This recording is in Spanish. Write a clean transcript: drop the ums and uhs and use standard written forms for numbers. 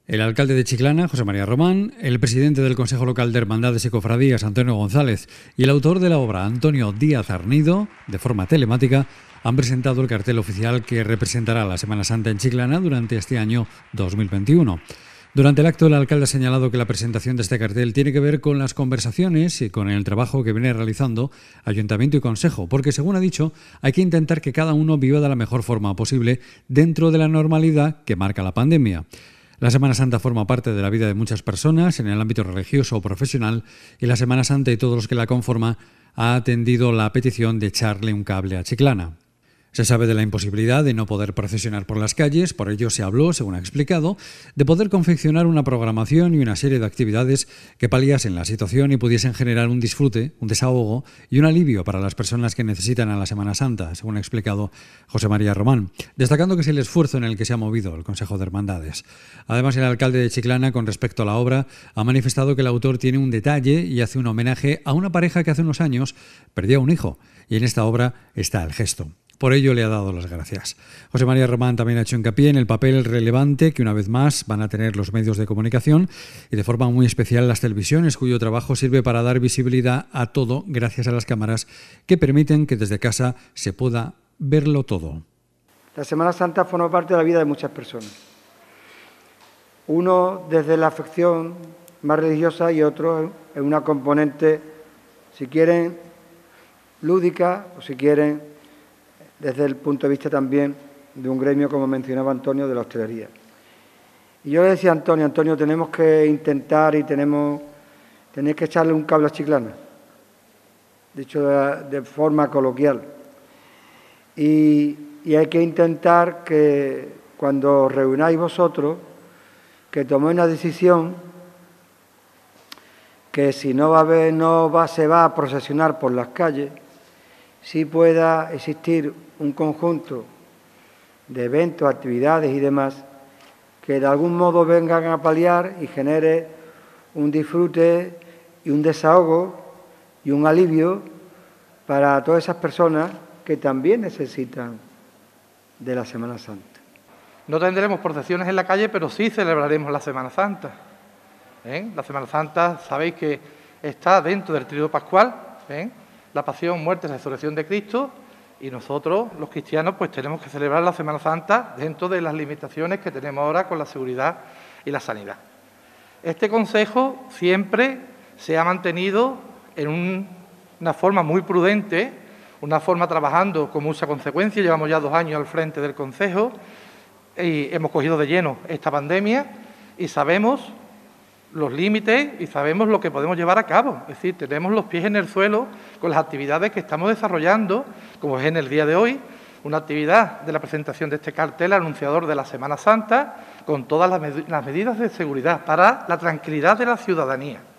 El alcalde de Chiclana, José María Román, el presidente del Consejo Local de Hermandades y Cofradías, Antonio González, y el autor de la obra, Antonio Díaz Arnido, de forma telemática, han presentado el cartel oficial que representará la Semana Santa en Chiclana durante este año 2021. Durante el acto, el alcalde ha señalado que la presentación de este cartel tiene que ver con las conversaciones y con el trabajo que viene realizando Ayuntamiento y Consejo, porque, según ha dicho, hay que intentar que cada uno viva de la mejor forma posible dentro de la normalidad que marca la pandemia. La Semana Santa forma parte de la vida de muchas personas en el ámbito religioso o profesional, y la Semana Santa y todos los que la conforman ha atendido la petición de echarle un cable a Chiclana. Se sabe de la imposibilidad de no poder procesionar por las calles, por ello se habló, según ha explicado, de poder confeccionar una programación y una serie de actividades que paliasen la situación y pudiesen generar un disfrute, un desahogo y un alivio para las personas que necesitan a la Semana Santa, según ha explicado José María Román, destacando que es el esfuerzo en el que se ha movido el Consejo de Hermandades. Además, el alcalde de Chiclana, con respecto a la obra, ha manifestado que el autor tiene un detalle y hace un homenaje a una pareja que hace unos años perdió a un hijo, y en esta obra está el gesto. Por ello le ha dado las gracias. José María Román también ha hecho hincapié en el papel relevante que una vez más van a tener los medios de comunicación y de forma muy especial las televisiones, cuyo trabajo sirve para dar visibilidad a todo gracias a las cámaras que permiten que desde casa se pueda verlo todo. La Semana Santa forma parte de la vida de muchas personas. Uno desde la afección más religiosa y otro en una componente, si quieren, lúdica o si quieren, desde el punto de vista también de un gremio, como mencionaba Antonio, de la hostelería. Y yo le decía a Antonio, tenemos que intentar y tenéis que echarle un cable a Chiclana, dicho de forma coloquial. Y hay que intentar que cuando os reunáis vosotros, que toméis una decisión que si se va a procesionar por las calles, sí pueda existir un conjunto de eventos, actividades y demás que de algún modo vengan a paliar y genere un disfrute y un desahogo y un alivio para todas esas personas que también necesitan de la Semana Santa. No tendremos procesiones en la calle, pero sí celebraremos la Semana Santa. La Semana Santa, sabéis que está dentro del Tríodo Pascual, la pasión, muerte y resurrección de Cristo, y nosotros, los cristianos, pues tenemos que celebrar la Semana Santa dentro de las limitaciones que tenemos ahora con la seguridad y la sanidad. Este Consejo siempre se ha mantenido en una forma muy prudente, una forma trabajando con mucha consecuencia. Llevamos ya 2 años al frente del Consejo y hemos cogido de lleno esta pandemia y sabemos los límites y sabemos lo que podemos llevar a cabo. Es decir, tenemos los pies en el suelo con las actividades que estamos desarrollando, como es en el día de hoy, una actividad de la presentación de este cartel anunciador de la Semana Santa, con todas las medidas de seguridad para la tranquilidad de la ciudadanía.